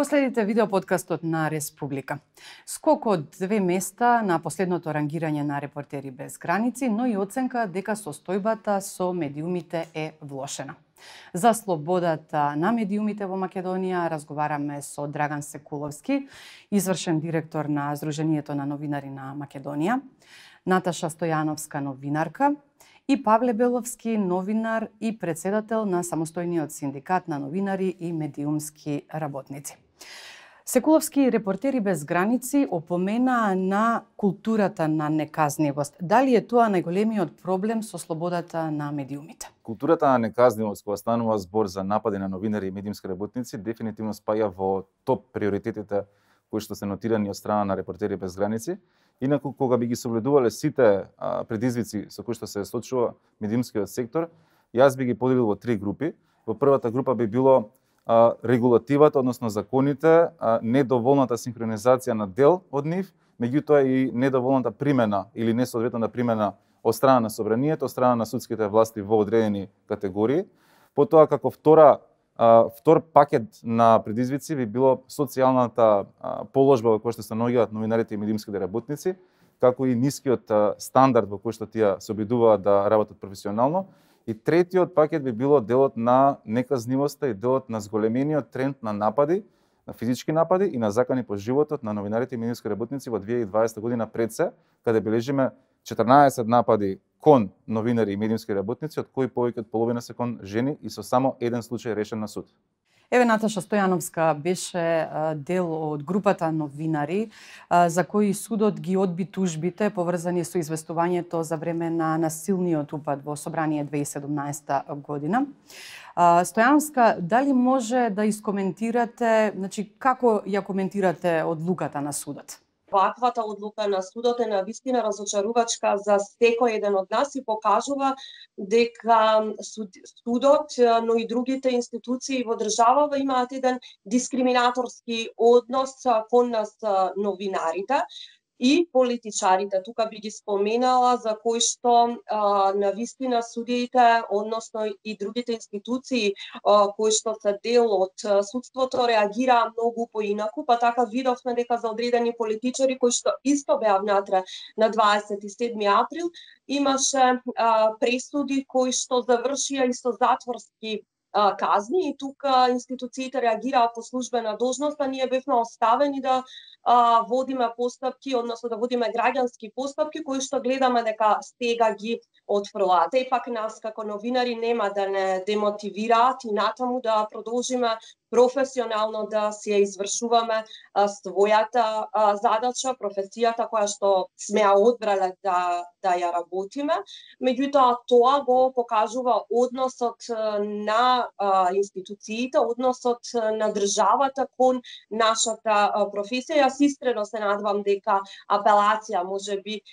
Го следите видеоподкастот на Республика. Скок од 2 места на последното рангирање на Репортери без граници, но и оценка дека состојбата со медиумите е влошена. За слободата на медиумите во Македонија разговараме со Драган Секуловски, извршен директор на Сдруженијето на новинари на Македонија, Наташа Стојановска, новинарка, и Павле Беловски, новинар и председател на самостојниот синдикат на новинари и медиумски работници. Секуловски, Репортери без граници опомена на културата на неказнивост. Дали е тоа најголемиот проблем со слободата на медиумите? Културата на неказнивост, кога станува збор за напади на новинари и медиумски работници, дефинитивно спаја во топ приоритетите кои што се нотирани од страна на Репортери без граници. Инаку, кога би ги согледувале сите предизвици со кои што се сочува медиумскиот сектор, јас би ги поделил во 3 групи. Во првата група би било регулативата, односно законите, недоволната синхронизација на дел од нив, меѓутоа и недоволната примена или несоодветна примена од страна на собранието, од страна на судските власти во одредени категории. Потоа, како втор пакет на предизвици би било социјалната положба во која што се наоѓаат новинарите и медиумските работници, како и нискиот стандард во кој што тие се обидуваат да работат професионално. И третиот пакет би било делот на неказнивоста и делот на зголемениот тренд на напади, на физички напади и на закани по животот на новинарите и медиумски работници во 2020 година пред се, каде бележиме 14 напади кон новинари и медиумски работници, од кои повеќе од половина се кон жени и со само еден случај решен на суд. Еве, Наташа Стојановска беше дел од групата новинари за кои судот ги одби тужбите поврзани со известувањето за време на насилниот упад во собрание 2017 година. Стојановска, дали може да искоментирате, како ја коментирате одлуката на судот? Ваквата одлука на судот е навистина разочарувачка за секој еден од нас и покажува дека судот, но и другите институции во државава имаат еден дискриминаторски однос кон нас новинарите и политичарите. Тука би ги споменала за кои што навистина судиите, односно и другите институции кои што се дел од судството реагираа многу поинаку, па така видовме дека за одредени политичари кои што исто беа внатре на 27 април имаше пресуди кои што завршија и со затворски казни и тука институциите реагираа по службена должност, а ние бевме оставени да водиме постапки, односно да водиме граѓански постапки кои што гледаме дека сега ги отфрлаат. И пак нас како новинари нема да не демотивираат и натаму да продолжиме професионално да се извршуваме својата задача, професијата која што сме ја одбрале да ја работиме. Меѓутоа тоа го покажува односот на институциите, односот на државата кон нашата професија. Јас искрено се надевам дека апелација можеби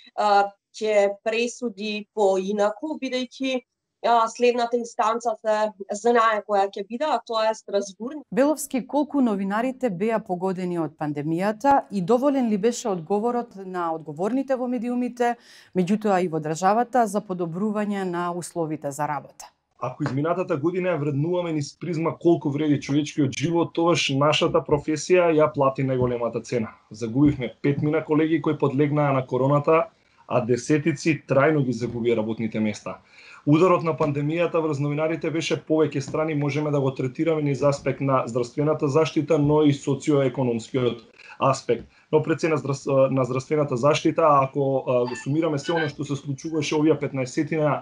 ќе пресуди поинаку, бидејќи следната инстанца се знае која ќе биде, а тоа е Страсбург. Беловски, колку новинарите беа погодени од пандемијата и доволен ли беше одговорот на одговорните во медиумите, меѓутоа и во државата за подобрување на условите за работа? Ако изминатата година ја вреднуваме низ призма колку вреди човечкиот живот, тогаш нашата професија ја плати најголемата цена. Загубивме 5 колеги кои подлегнаа на короната, а десетици трајно ги загубија работните места. Ударот на пандемијата врз новинарите беше повеќе страни, можеме да го третираме низ аспект на здравствената заштита, но и социоекономскиот аспект. Но пред се на здравствената заштита, ако го сумираме се оно што се случуваше овие 15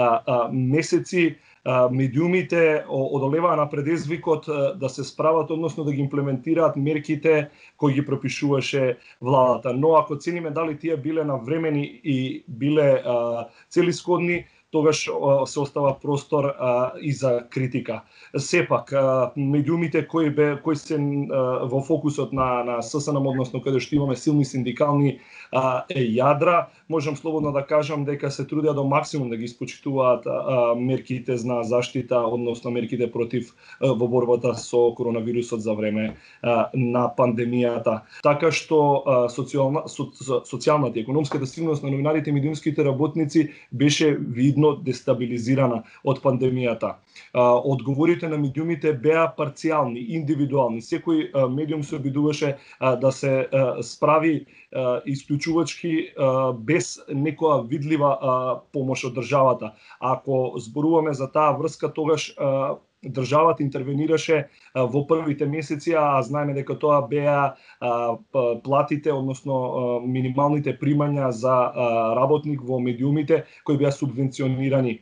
месеци, медиумите одолеваа на предизвикот да се справат, односно да ги имплементираат мерките кои ги пропишуваше владата. Но ако цениме дали тие биле навремени и биле целисходни, тогаш се остава простор и за критика. Сепак, медиумите кои се во фокусот на ССНМ, односно каде што имаме силни синдикални јадра, можам слободно да кажам дека се трудеа до максимум да ги испочитуваат мерките на заштита, односно мерките против во борбата со коронавирусот за време на пандемијата. Така што социјалната и економската сигурност на новинарите и медиумските работници беше видна видно дестабилизирана од пандемијата. Одговорите на медиумите беа парцијални, индивидуални. Секој медиум се обидуваше да се справи исклучувачки без некоја видлива помош од државата. Ако зборуваме за таа врска, тогаш државата интервенираше во првите месеци, а знаеме дека тоа беа платите, односно минималните примања за работник во медиумите кои беа субвенционирани.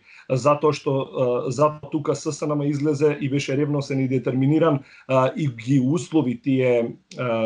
Затоа тука ССНМ излезе и беше ревносен и детерминиран и ги услови тие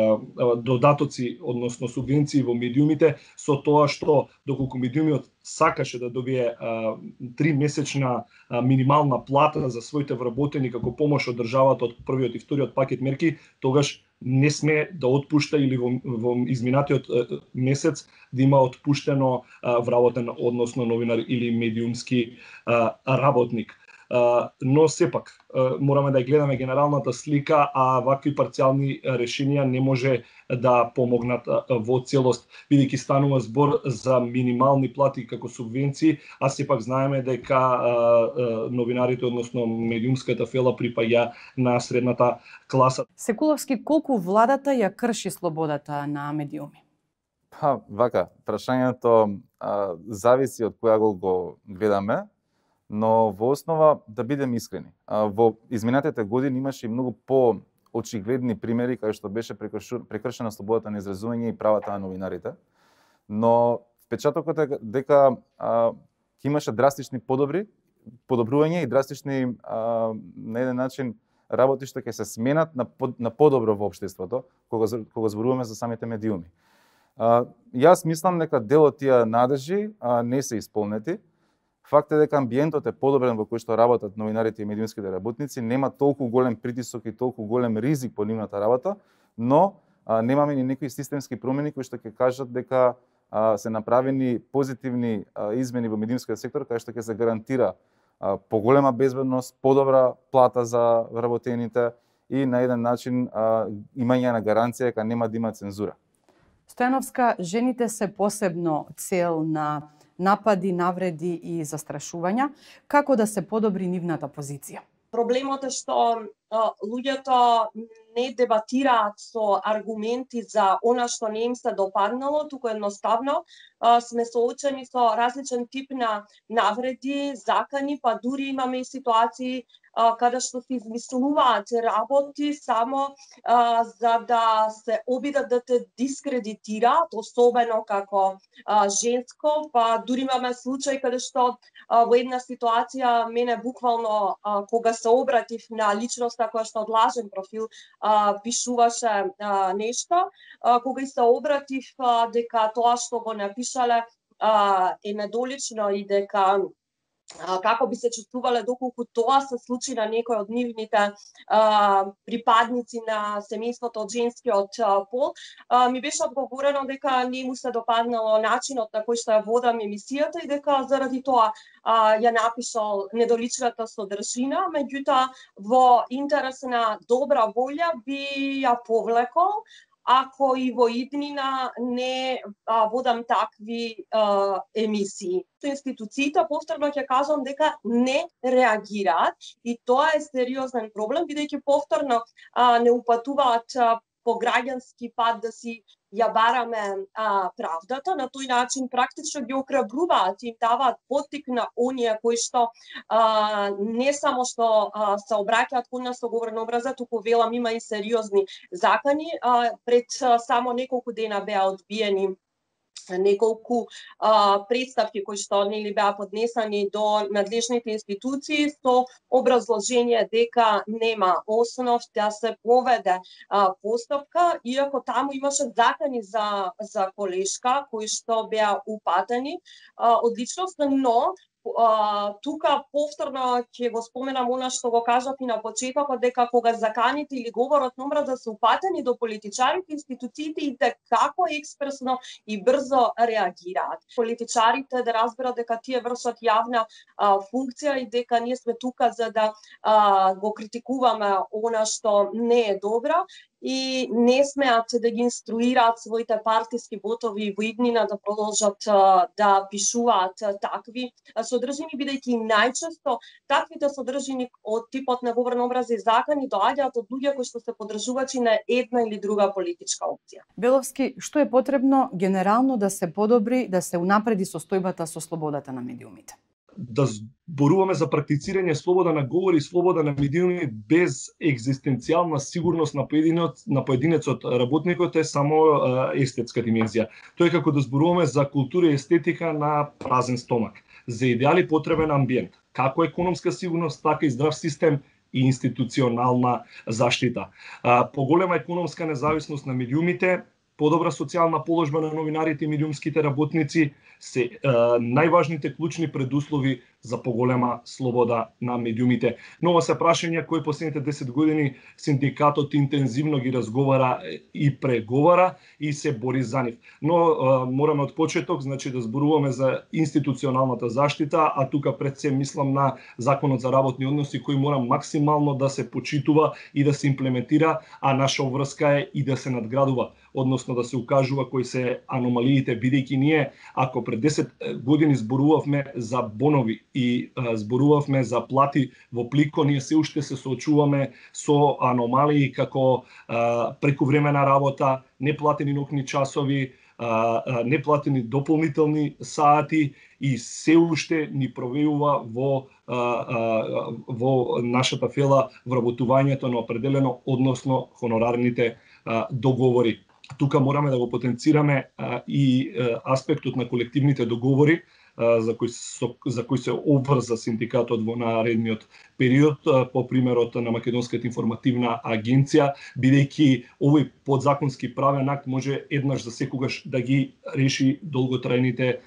додатоци, односно субвенции во медиумите, со тоа што доколку медиумиот сакаше да добие 3-месечна минимална плата за своите вработени како помош од државата од првиот и вториот пакет мерки, тогаш не сме да отпушта или во изминатиот месец да има отпуштено вработен, односно новинар или медиумски работник. Но сепак мораме да гледаме генералната слика, а вакви парцијални решенија не може да помогнат во целост, бидејќи станува збор за минимални плати како субвенции, а сепак знаеме дека новинарите, односно медиумската фела, припаѓа на средната класа. Секуловски, колку владата ја крши слободата на медиуми? Вака, прашањето зависи од која го гледаме, но во основа да бидем искрени. Во изминатите години имаше и многу по-очигледни примери кај што беше прекршена слободата на изразување и правата на новинарите, но впечатокот е дека имаше драстични подобрувања и драстични на еден начин работи што ќе се сменат на подобро во општеството кога зборуваме за самите медиуми. Јас мислам дека дел од тие надежи не се исполнети. Факт е дека амбиентот е подобрен во кој што работат новинарите и медиумските работници, нема толку голем притисок и толку голем ризик по нивната работа, но немаме ни некои системски промени кои што ќе кажат дека се направени позитивни измени во медиумскиот сектор, кај што ќе се гарантира поголема безбедност, подобра плата за работените и на еден начин имање на гаранција дека нема да има цензура. Стојановска, жените се посебно цел на напади, навреди и застрашувања. Како да се подобри нивната позиција? Проблемот е што луѓето не дебатираат со аргументи за она што не им се допаднало, туку едноставно сме соочени со различен тип на навреди, закани, па дури имаме и ситуации каде што се измислуваат работи само за да се обидат да те дискредитираат, особено како женско, па дури имаме случај каде што во една ситуација мене буквално кога се обратив на личноста која што од лажен профил пишуваше нешто, кога и се обратив дека тоа што го напишале е недолично и дека како би се чувствувале доколку тоа се случи на некој од нивните припадници на семејството од женскиот пол, ми беше одговорено дека не му се допаднало начинот на кој што ја водам емисијата и дека заради тоа ја напишал недоличната содржина, меѓутоа во интерес на добра волја би ја повлекол ако и во иднина не водам такви емисии. Институциите, повторно ќе кажам дека не реагираат и тоа е сериозен проблем, бидејќи повторно не упатуваат по граѓански пат да си ја бараме правдата, на тој начин практично ги охрабруваат и им даваат поттик на оние кои што не само што се обраќаат кон нас со говорен образа, туку велам има и сериозни закани. Пред само неколку дена беа одбиени неколку представки кои што нели беа поднесени до надлежните институции со образложение дека нема основ да се поведе постапка, иако таму имаше закани за колешка кои што беа упатени од личност, но тука повторно ќе го споменам она што го кажав и на почетокот, дека кога заканите или говорот на омраза се упатени до политичарите, институциите и како експресно и брзо реагираат. Политичарите да разберат дека тие вршат јавна функција и дека ние сме тука за да го критикуваме она што не е добро и не смеат да ги инструираат своите партиски ботови во иднина да продолжат да пишуваат такви содржини, бидејќи најчесто таквите содржини од типот на говорен образи и закони доаѓаат од луѓе кои што се поддржувачи на една или друга политичка опција. Беловски, што е потребно генерално да се подобри, да се унапреди состојбата со слободата на медиумите? Да зборуваме за практицирање слобода на говор и слобода на медиуми без екзистенцијална сигурност на поединецот работникот е само естетска димензија. Тоа е како да зборуваме за култура и естетика на празен стомак. За идеали потребен амбиент, како економска сигурност, така и здрав систем и институционална заштита. Поголема економска независност на медиумите, подобра социјална положба на новинарите и медиумските работници се најважните клучни предуслови за поголема слобода на медиумите. Но ова се прашања кои последните 10 години синдикатот интензивно ги разговара и преговара и се бори за нив. Но мораме од почеток, значи да зборуваме за институционалната заштита, а тука пред се мислам на Законот за работни односи кој мора максимално да се почитува и да се имплементира, а наша обврска е и да се надградува, односно да се укажува кои се аномалиите, бидејќи ние ако пред 10 години зборувавме за бонови и зборувавме за плати во плико, ние се уште се соочуваме со аномалии како прекувремена работа, неплатени ноќни часови, неплатени дополнителни сати и се уште ни провеува во нашата фела вработувањето на определено, односно хонорарните договори. Тука мораме да го потенцираме и аспектот на колективните договори, за кој се обврза синдикатот во наредниот период, по примерот на Македонската информативна агенција, бидејќи овој подзаконски правен акт може еднаш за секогаш да ги реши долготрајните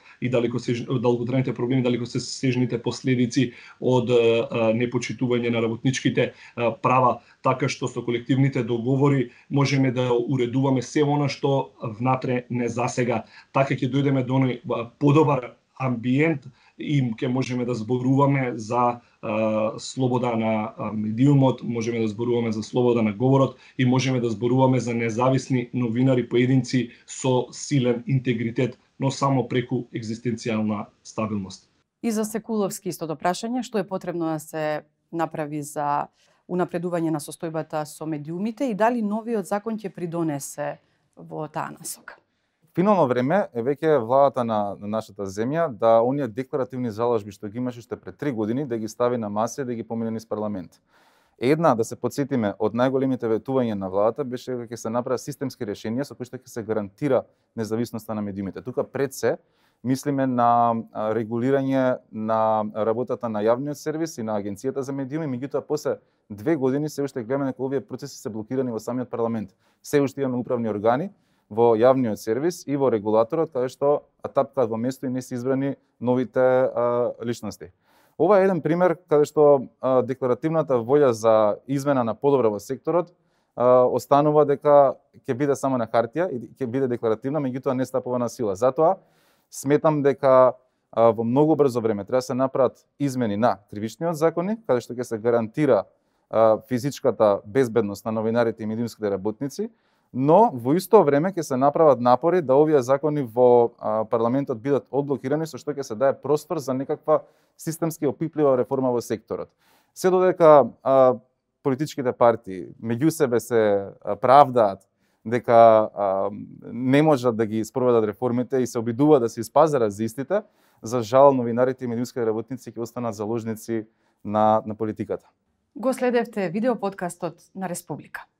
проблеми, далекосежните последици од непочитување на работничките права, така што со колективните договори можеме да уредуваме се она што внатре не засега. Така ќе дојдеме до подобар амбиент и ќе можеме да зборуваме за слобода на медиумот, можеме да зборуваме за слобода на говорот и можеме да зборуваме за независни новинари поединци со силен интегритет, но само преку екзистенцијална стабилност. И за Секуловски истото прашање, што е потребно да се направи за унапредување на состојбата со медиумите и дали новиот закон ќе придонесе во таа насока? Финално време е веќе владата на нашата земја да оние декларативни залажби што ги имаше уште пред 3 години да ги стави на маса и да ги помине низ парламент. Една, да се потсетиме, од најголемите ветувања на владата беше дека ќе се направат системски решенија со кои што ќе се гарантира независноста на медиумите. Тука пред се мислиме на регулирање на работата на јавниот сервис и на агенцијата за медиуми, меѓутоа после 2 години се уште гледаме дека овие процеси се блокирани во самиот парламент. Се уште имаме управни органи во јавниот сервис и во регулаторот, каде што тапкаат во место и не се избрани новите личности. Ова е еден пример каде што декларативната волја за измена на подобра во секторот останува дека ќе биде само на хартија и ќе биде декларативна, меѓутоа не стапува на сила. Затоа сметам дека во многу брзо време треба да се направат измени на кривичниот закони, каде што ќе се гарантира физичката безбедност на новинарите и медиумските работници, но во исто време ќе се направат напори да овие закони во парламентот бидат одблокирани, со што ќе се даде простор за некаква системски опиплива реформа во секторот. Се додека политичките партии меѓу себе се правдаат дека не можат да ги спроведат реформите и се обидуваат да се испазарат за истите, за жал новинарите и медиумските работници ќе останат заложници на политиката. Го следевте видеоподкастот на Республика.